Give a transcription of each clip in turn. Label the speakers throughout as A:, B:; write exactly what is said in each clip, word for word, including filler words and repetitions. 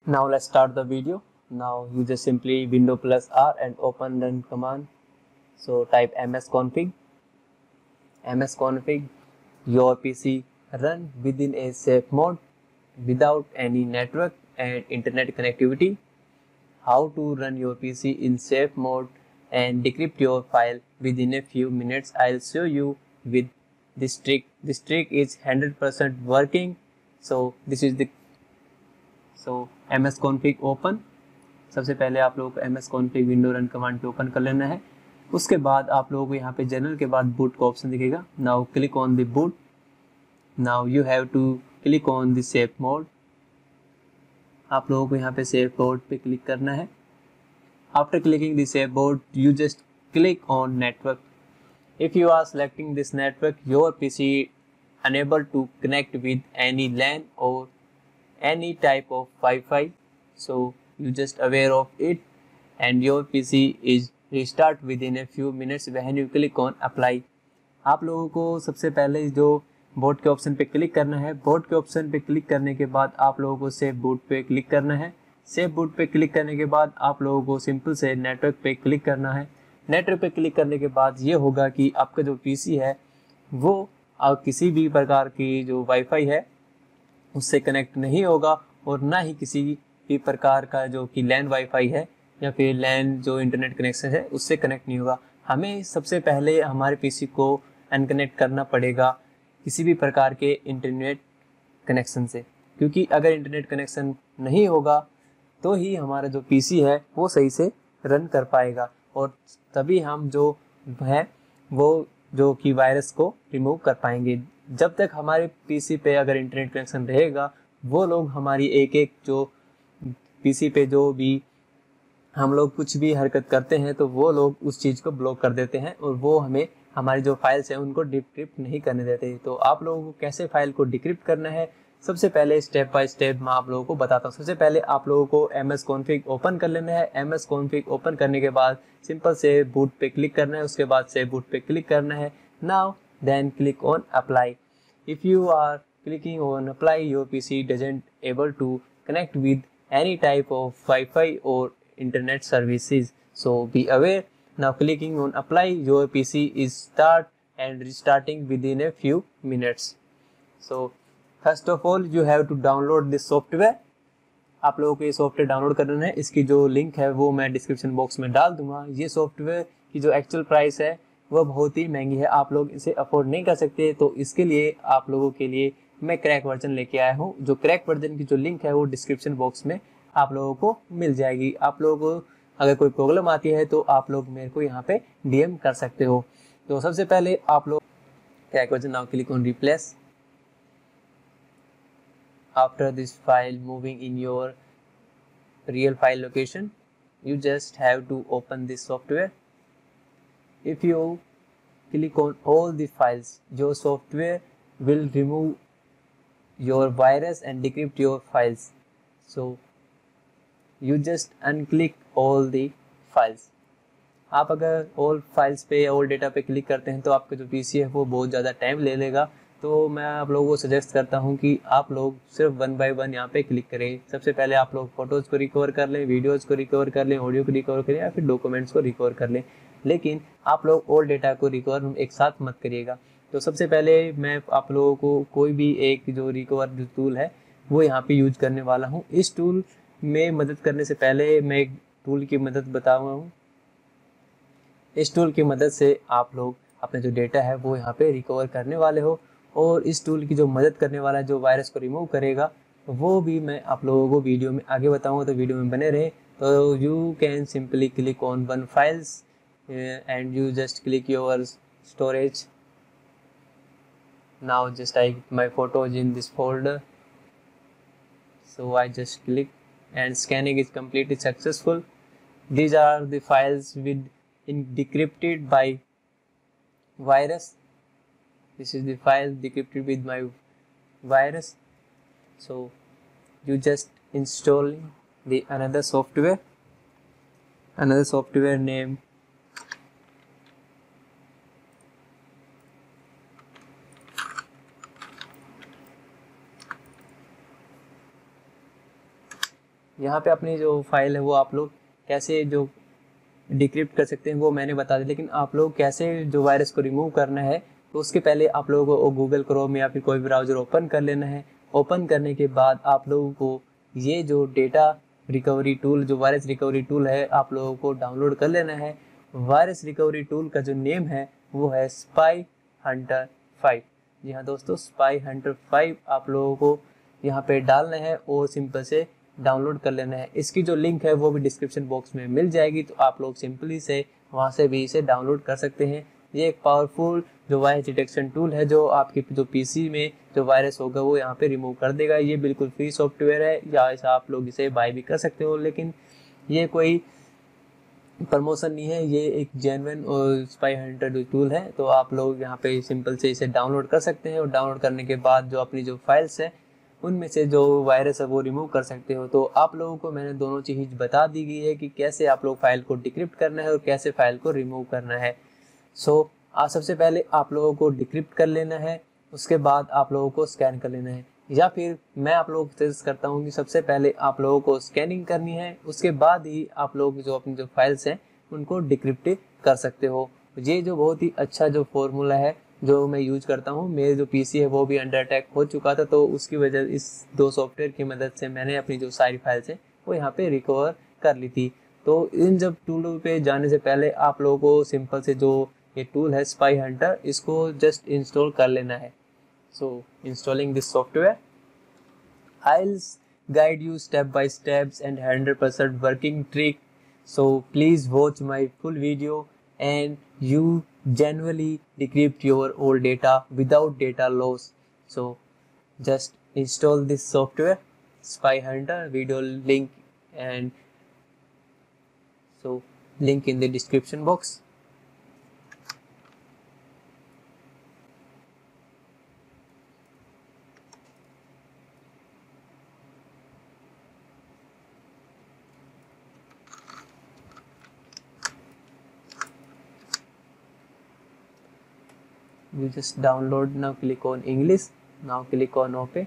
A: Now let's start the video. Now you just simply window plus R and open run command. So type msconfig. msconfig, your P C run within a safe mode without any network and internet connectivity. How to run your P C in safe mode and decrypt your file within a few minutes. I'll show you with this trick. This trick is one hundred percent working. So this is the so msconfig open. सबसे पहले आप लोगों को msconfig window run command पे open कर लेना है। उसके बाद आप लोगों को यहाँ पे जनरल के बाद बूट का ऑप्शन दिखेगा। Now click on the boot. Now you have to click on the safe mode. आप लोगों को यहाँ पे सेफ मोड पे क्लिक करना है। After clicking the safe mode you just click on network. If you are selecting this network your PC enable to connect with any LAN or any type of Wi-Fi, so you just aware of it and your P C is restart within a few minutes when you click on apply. आप लोगों को सबसे पहले जो boat के option पे click करना है। बोट के ऑप्शन पे क्लिक करने के बाद आप लोगों को सेव बूट पे क्लिक करना है। सेव बूट पे क्लिक करने के बाद आप लोगों को सिंपल से नेटवर्क पे क्लिक करना है। नेटवर्क पे क्लिक करने के बाद ये होगा कि आपका जो पीसी है वो आप किसी भी प्रकार की जो वाईफाई है उससे कनेक्ट नहीं होगा और ना ही किसी भी प्रकार का जो कि लैन वाईफाई है या फिर लैन जो इंटरनेट कनेक्शन है उससे कनेक्ट नहीं होगा। हमें सबसे पहले हमारे पीसी को अनकनेक्ट करना पड़ेगा किसी भी प्रकार के इंटरनेट कनेक्शन से, क्योंकि अगर इंटरनेट कनेक्शन नहीं होगा तो ही हमारा जो पीसी है वो सही से रन कर पाएगा और तभी हम जो है वो जो कि वायरस को रिमूव कर पाएंगे। जब तक हमारे पीसी पे अगर इंटरनेट कनेक्शन रहेगा वो लोग हमारी एक एक जो पीसी पे जो भी हम लोग कुछ भी हरकत करते हैं तो वो लोग उस चीज़ को ब्लॉक कर देते हैं और वो हमें हमारी जो फाइल्स हैं उनको डिक्रिप्ट नहीं करने देते। तो आप लोगों को कैसे फाइल को डिक्रिप्ट करना है सबसे पहले स्टेप बाय स्टेप मैं आप लोगों को बताता हूँ। सबसे पहले आप लोगों को msconfig ओपन कर लेना है। msconfig ओपन करने के बाद सिंपल से बूट पे क्लिक करना है। उसके बाद से बूट पे क्लिक करना है। Now then click on apply. If you are clicking on apply your P C doesn't able to connect with any type of Wi-Fi or internet services, so be aware. Now clicking on apply your P C is start and restarting within a few minutes. So first of all you have to download this software. आप लोगों को ये software download करना है। इसकी जो link है वो मैं डिस्क्रिप्शन बॉक्स में डाल दूंगा। ये सॉफ्टवेयर की जो एक्चुअल प्राइस है वह बहुत ही महंगी है, आप लोग इसे अफोर्ड नहीं कर सकते। तो इसके लिए आप लोगों के लिए मैं क्रैक वर्जन लेके आया हूँ। जो क्रैक वर्जन की जो लिंक है वो डिस्क्रिप्शन बॉक्स में आप लोगों को मिल जाएगी। आप लोगों को अगर कोई प्रॉब्लम आती है तो आप लोग मेरे को यहाँ पे डीएम कर सकते हो। तो सबसे पहले आप लोग crack version now click on replace. After this file moving in your real file location you just have to open this software. If you click on all the files your software will remove your virus and decrypt your files, so you just unclick all the files. आप अगर all files पे या all data पे click करते हैं तो आपका जो पीसी है वो बहुत ज़्यादा टाइम ले लेगा। तो मैं आप लोगों को सजेस्ट करता हूं कि आप लोग सिर्फ वन बाय वन यहाँ पे क्लिक करें। सबसे पहले आप लोग फोटोज़ को रिकवर कर लें, वीडियोज़ को रिकवर कर लें, ऑडियो को रिकवर करें या फिर डॉक्यूमेंट्स को रिकवर कर लें, लेकिन आप लोग ऑल डेटा को रिकवर एक साथ मत करिएगा। तो सबसे पहले मैं आप लोगों को कोई भी एक जो रिकवर जो टूल है वो यहाँ पे यूज करने वाला हूँ। इस टूल में मदद करने से पहले मैं एक टूल की मदद बता रहा हूँ। इस टूल की मदद से आप लोग अपने जो डेटा है वो यहाँ पे रिकवर करने वाले हो और इस टूल की जो मदद करने वाला है जो वायरस को रिमूव करेगा वो भी मैं आप लोगों को वीडियो में आगे बताऊंगा। तो वीडियो में बने रहे। तो you can simply click on one files and you just click your storage. Now just I my photos in this folder, so I just click and scanning is completely successful. These are the files with in decrypted by virus. This is the file decrypted with my virus. So you just installing the another software, another software name यहाँ पे अपनी जो file है वो आप लोग कैसे जो डिक्रिप्ट कर सकते हैं वो मैंने बता दिया, लेकिन आप लोग कैसे जो वायरस को रिमूव करना है तो उसके पहले आप लोगों को गूगल क्रोम या फिर कोई ब्राउज़र ओपन कर लेना है। ओपन करने के बाद आप लोगों को ये जो डेटा रिकवरी टूल, जो वायरस रिकवरी टूल है, आप लोगों को डाउनलोड कर लेना है। वायरस रिकवरी टूल का जो नेम है वो है स्पाई हंटर फाइव। जी हाँ दोस्तों, स्पाई हंटर फाइव आप लोगों को यहाँ पे डालना है और सिंपल से डाउनलोड कर लेना है। इसकी जो लिंक है वो भी डिस्क्रिप्शन बॉक्स में मिल जाएगी, तो आप लोग सिंपली से वहाँ से भी इसे डाउनलोड कर सकते हैं। ये एक पावरफुल जो वायरस डिटेक्शन टूल है जो आपके जो पीसी में जो वायरस होगा वो यहाँ पे रिमूव कर देगा। ये बिल्कुल फ्री सॉफ्टवेयर है, या ऐसा आप लोग इसे बाय भी कर सकते हो, लेकिन ये कोई प्रमोशन नहीं है, ये एक जेन्युइन और स्पाई हंटर टूल है। तो आप लोग यहाँ पे सिंपल से इसे डाउनलोड कर सकते हैं और डाउनलोड करने के बाद जो अपनी जो फाइल्स है उनमें से जो वायरस है वो रिमूव कर सकते हो। तो आप लोगों को मैंने दोनों चीज़ बता दी गई है कि कैसे आप लोग फाइल को डिक्रिप्ट करना है और कैसे फाइल को रिमूव करना है। सो so, आप सबसे पहले आप लोगों को डिक्रिप्ट कर लेना है, उसके बाद आप लोगों को स्कैन कर लेना है, या फिर मैं आप लोगों को सजेस्ट करता हूँ कि सबसे पहले आप लोगों को स्कैनिंग करनी है, उसके बाद ही आप लोग जो अपनी जो फाइल्स हैं उनको डिक्रिप्ट कर सकते हो। ये जो बहुत ही अच्छा जो फॉर्मूला है जो मैं यूज करता हूँ, मेरे जो पीसी है वो भी अंडर अटैक हो चुका था, तो उसकी वजह इस दो सॉफ्टवेयर की मदद से मैंने अपनी जो सारी फाइल्स हैं वो यहाँ पे रिकवर कर ली थी। तो इन जब टूलों पे जाने से पहले आप लोगों को सिंपल से जो ये टूल है स्पाई हंटर, इसको जस्ट इंस्टॉल कर लेना है। So installing this software, I'll guide you step by steps and one hundred percent working trick. So please watch my full video and you genuinely decrypt your old data without data loss. So just install this software, Spy Hunter, video link and so link in the description box. You just download, now click on English, now click on OK.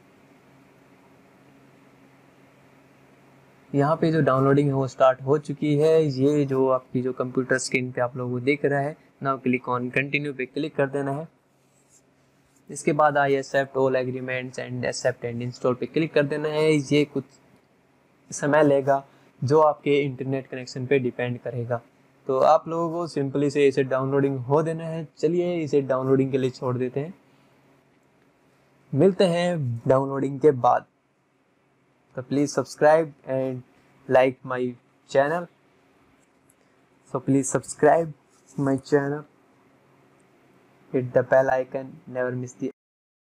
A: यहाँ पे जो downloading है वो start हो चुकी है। ये जो आपकी जो कंप्यूटर स्क्रीन पे आप लोगों को दिख रहा है, नाउ क्लिक ऑन कंटिन्यू पे क्लिक कर देना है। इसके बाद I accept all agreements and accept and install पे क्लिक कर देना है। ये कुछ समय लेगा जो आपके इंटरनेट कनेक्शन पे डिपेंड करेगा, तो आप लोगों को सिंपली से इसे डाउनलोडिंग हो देना है। चलिए इसे डाउनलोडिंग के लिए छोड़ देते हैं, मिलते हैं डाउनलोडिंग के बाद। तो please subscribe and like my channel, so please subscribe my channel, hit the bell icon, never miss the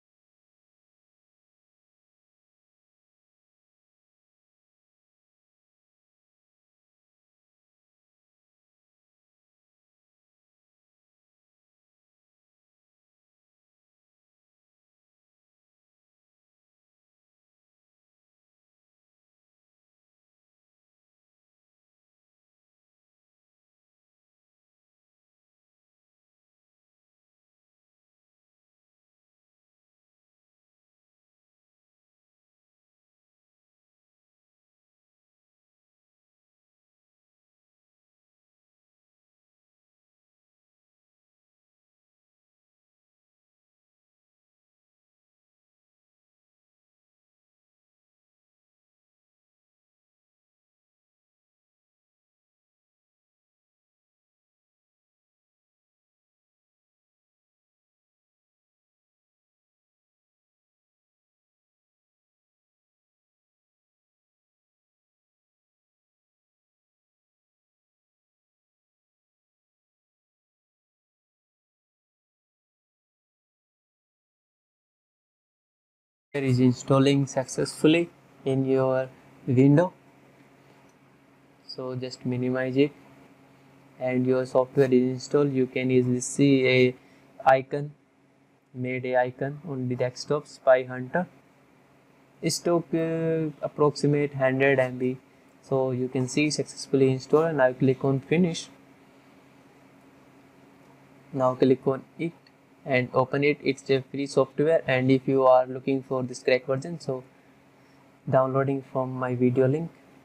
A: is installing successfully in your window. So just minimize it and your software is installed. You can easily see a icon, made a icon on the desktop, Spy Hunter. It took uh, approximate one hundred M B, so you can see successfully installed. And I click on finish. Now click on it and open it. It's a free software, and if you are looking for this crack version, so downloading from my video link.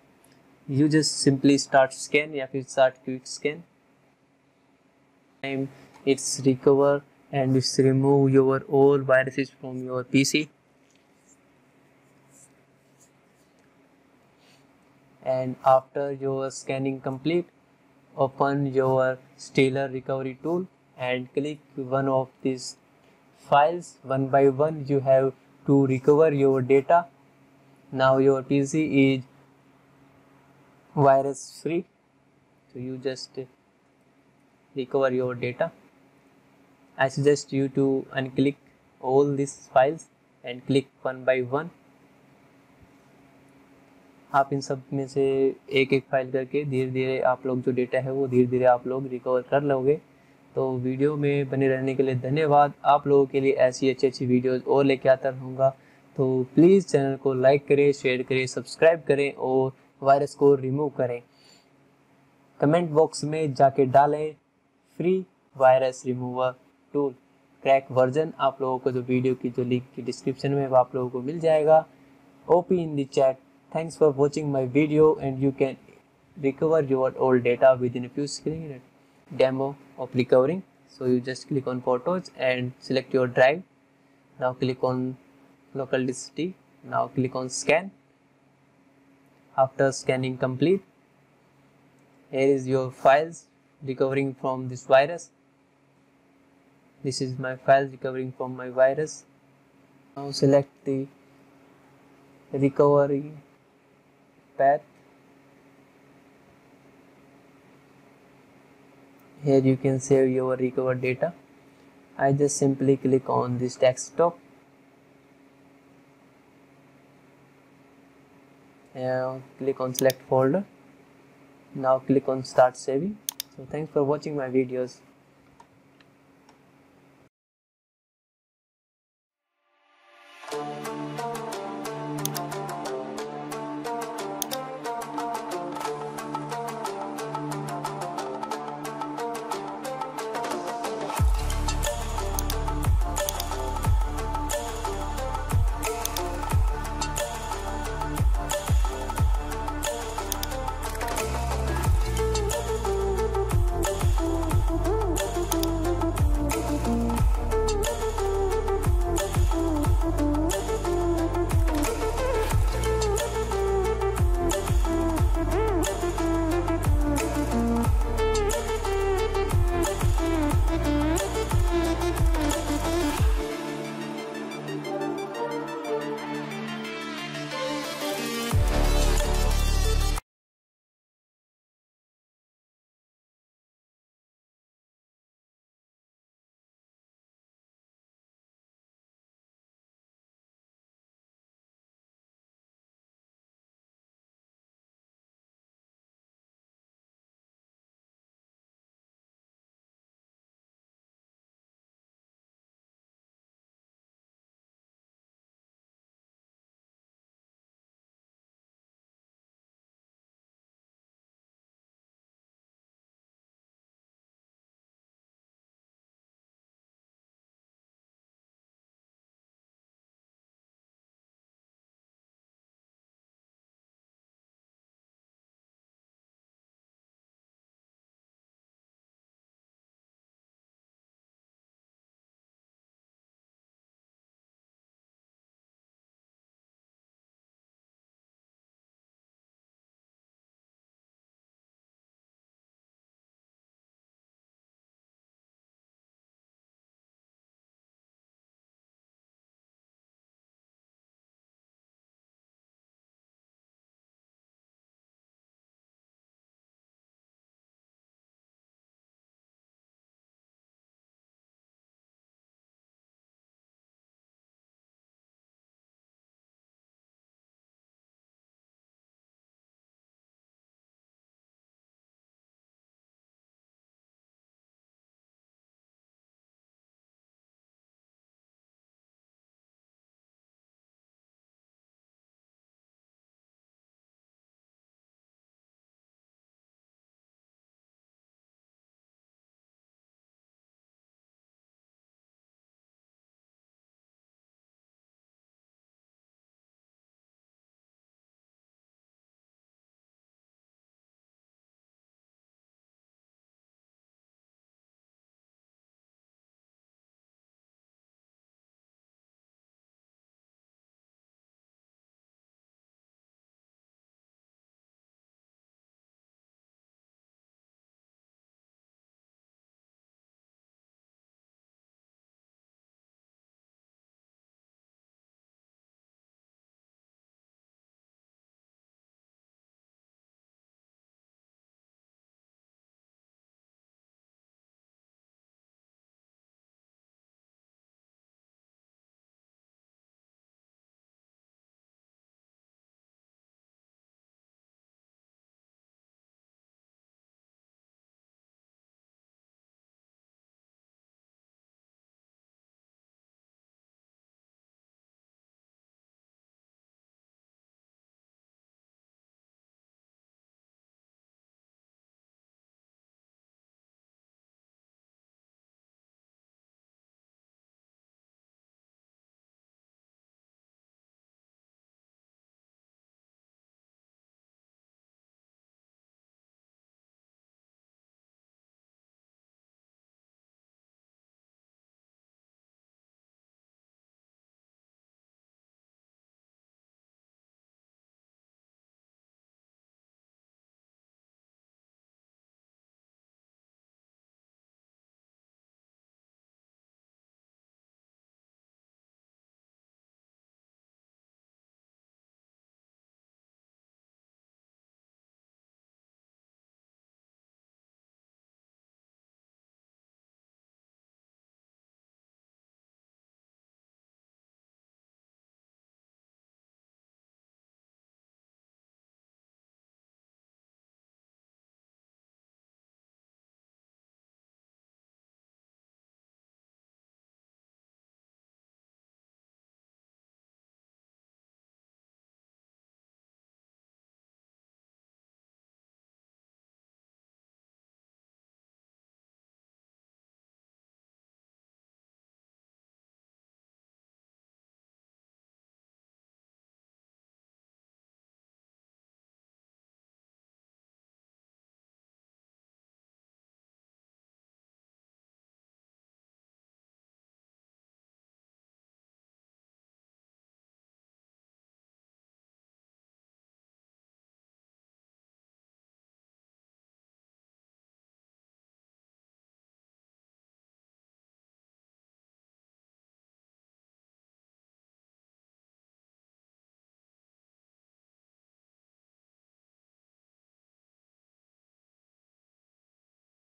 A: you just simply start scan या फिर start quick scan. Time it's recover and it's remove your all viruses from your P C. And after your scanning complete, open your Stellar recovery tool and click one of these files. One by one you have to recover your data. Now your P C is virus free, so you just recover your data. I suggest you to unclick all these files and click one by one. आप इन सब में से एक एक file करके धीरे धीरे आप लोग जो डेटा है वो धीरे धीरे आप लोग रिकवर कर लोगे। तो वीडियो में बने रहने के लिए धन्यवाद। आप लोगों के लिए ऐसी अच्छी अच्छी वीडियोस और लेके आता रहूँगा। तो प्लीज़ चैनल को लाइक करें, शेयर करें, सब्सक्राइब करें और वायरस को रिमूव करें। कमेंट बॉक्स में जाके डालें free virus remover tool crack version. आप लोगों को जो वीडियो की जो लिंक की डिस्क्रिप्शन में वो आप लोगों को मिल जाएगा। OP in the chat. Thanks for watching my video and you can recover your old data within a few seconds. Demo of recovering. So you just click on photos and select your drive. Now click on local disk D. Now click on scan. After scanning complete, here is your files recovering from this virus. This is my files recovering from my virus. Now select the recovery path. Here you can save your recovered data. I just simply click on this desktop. Now click on select folder. Now click on start saving. So thanks for watching my videos.